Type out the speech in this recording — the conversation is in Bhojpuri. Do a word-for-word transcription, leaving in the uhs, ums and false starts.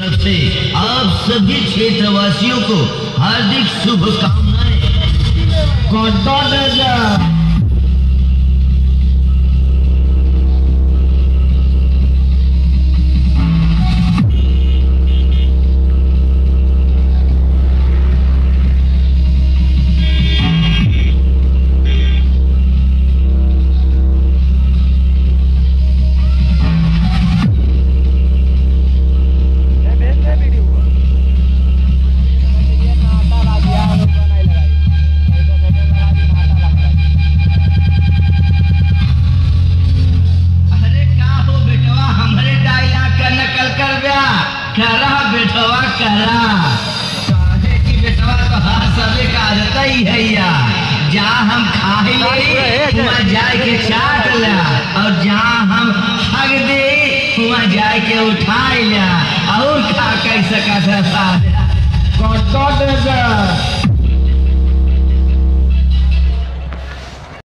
तरफ से आप सभी क्षेत्रवासियों को हार्दिक शुभकामनाएं। करा बेटवा करा काहे की बेटवा तो हर सबे का आदत ही है यार। जहाँ हम खाए वहाँ जाए के चाट ला और जहाँ हम थक दे वहाँ जाए के उठाए ला और खा कैसे कैसे